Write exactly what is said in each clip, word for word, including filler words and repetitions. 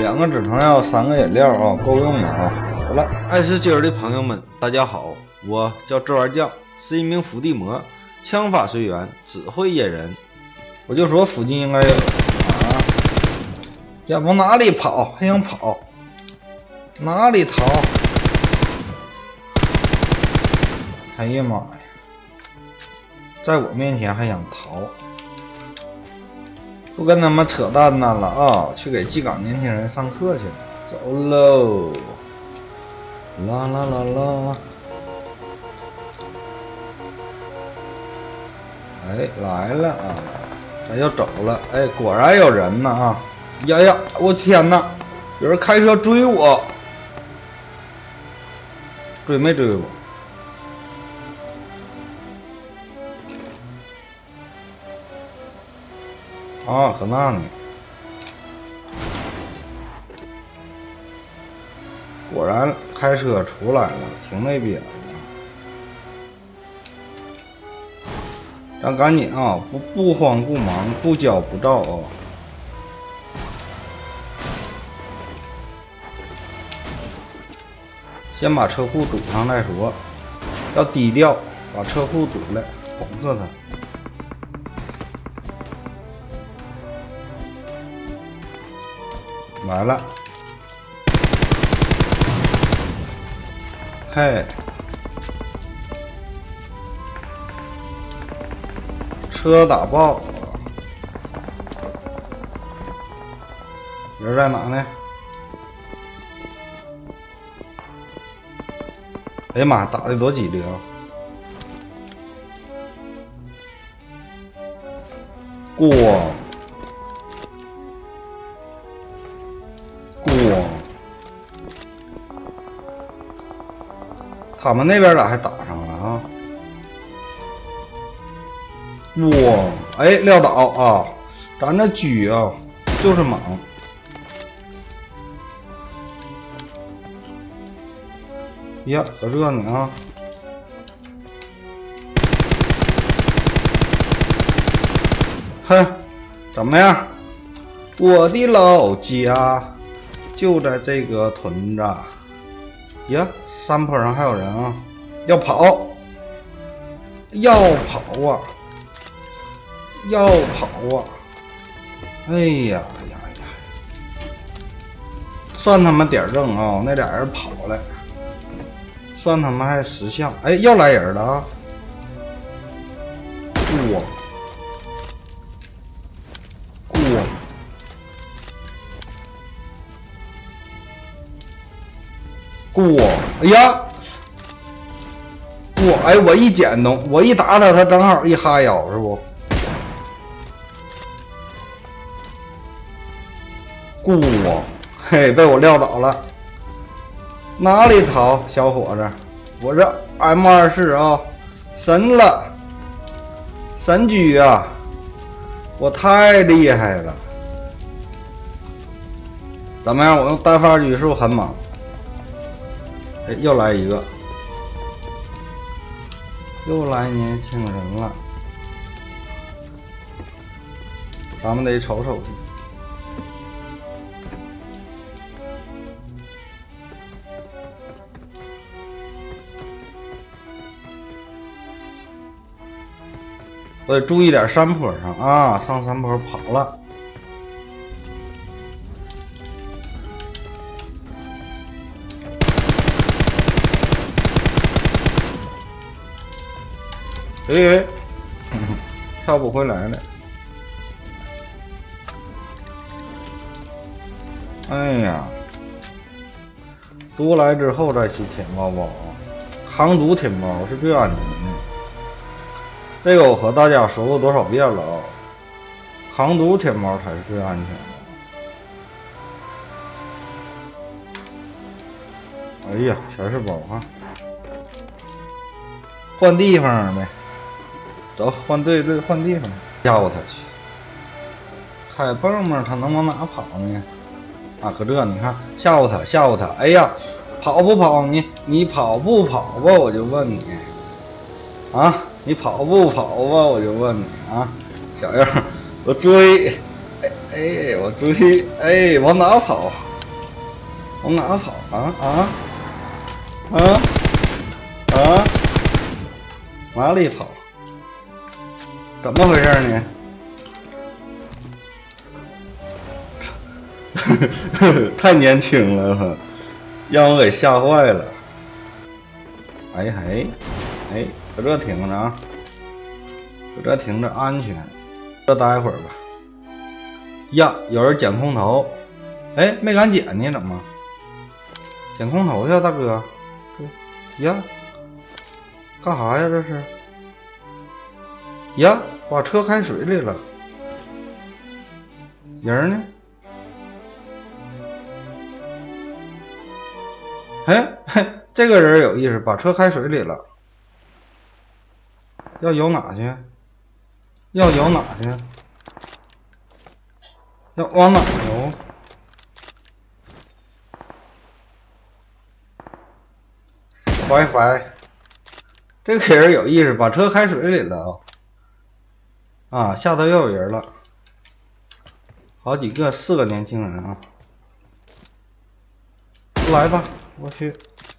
两个止疼药，三个饮料啊，够用的啊。好了，爱吃鸡儿的朋友们，大家好，我叫这玩将，是一名伏地魔，枪法随缘，只会野人。我就说附近应该有啊，要往哪里跑？还想跑？哪里逃？哎呀妈呀！在我面前还想逃？不跟他们扯淡淡了啊！去给技岗年轻人上课去了，走喽！啦啦啦啦！哎，来了啊！咱要走了，哎，果然有人呢啊！呀呀，我天哪！有人开车追我，追没追我？啊，搁那呢！果然开车出来了，停那边了。咱赶紧啊，不不慌不忙，不骄不躁啊！先把车库堵上再说，要低调，把车库堵了，恐吓他。来了，嘿，车打爆了，人在哪呢？哎呀妈，打的多激烈啊！咣！咣！他们那边咋还打上了啊？咣！哎，撂倒啊！咱这狙啊，就是猛。呀，搁这呢啊！哼，怎么样？我的老家就在这个屯子。呀，山坡上还有人啊！要跑，要跑啊！要跑啊！哎呀呀呀！算他们点儿正啊！那俩人跑了。算他们还识相，哎，又来人了啊！咣咣咣！哎呀，咣！哎，我一捡动，我一打他，他正好一哈腰，是不？咣！嘿，被我撂倒了。哪里逃，小伙子？我这 M 二四啊，神了，神狙啊！我太厉害了。怎么样？我用单发狙是不是很猛？哎，又来一个，又来年轻人了。咱们得瞅瞅去。我得注意点山坡上啊，上山坡跑了。哎哎，跳不回来了。哎呀，多来之后再去舔包包啊，扛毒舔包是最安全的。这个我和大家说过多少遍了啊！扛毒舔包才是最安全的。哎呀，全是包啊！换地方呗，走，换队队换地方，吓唬他去。开蹦蹦，他能往哪跑呢？啊，搁这你看，吓唬他，吓唬他。哎呀，跑不跑你？你跑不跑吧？我就问你，啊？你跑不跑吧？我就问你啊，小样，我追，哎哎，我追，哎，往哪跑？ 往哪跑啊啊啊啊！哪里跑？怎么回事呢？太年轻了，让我给吓坏了。哎嘿，哎，搁这停着啊，搁这停着安全。再待一会儿吧。呀，有人捡空投，哎，没敢捡呢，怎么？捡空投去，大哥。呀，干啥呀？这是？呀，把车开水里了。人呢？哎嘿，这个人有意思，把车开水里了。要游哪去？要游哪去？要往哪游？WiFi， 这个人有意思，把车开水里了啊！啊，下头又有人了，好几个，四个年轻人啊！来吧，我去。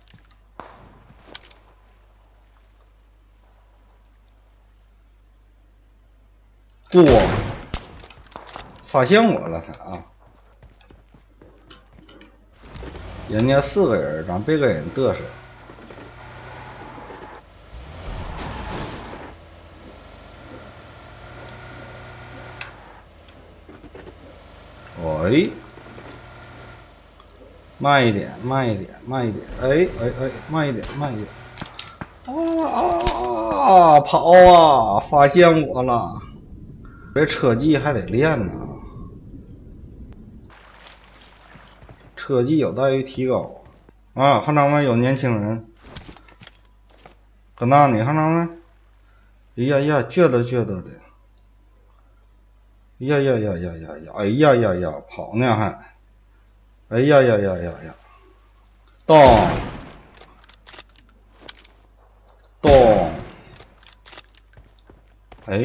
哇！发现我了，他啊！人家四个人，咱别跟人嘚瑟。哎，慢一点，慢一点，慢一点！哎哎哎，慢一点，慢一点！啊啊！跑啊！发现我了！这车技还得练呢。车技有待于提高啊！看到没有，年轻人，搁那呢，看到没？哎呀呀，倔得倔得的！哎呀呀呀呀呀呀！哎呀呀呀，跑呢还！哎呀呀呀呀呀！咚咚！哎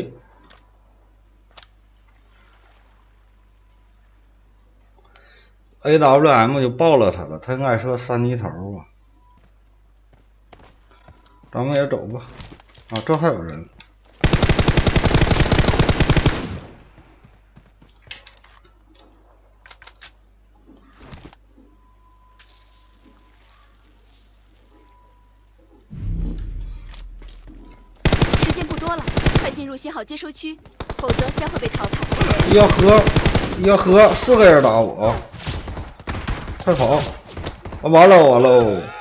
，A W M 就爆了他了，他应该是个三级头啊。咱们也走吧。啊，这还有人。 时间不多了，快进入信号接收区，否则将会被淘汰。 要喝，要喝，四个人打我，快跑！完了我喽！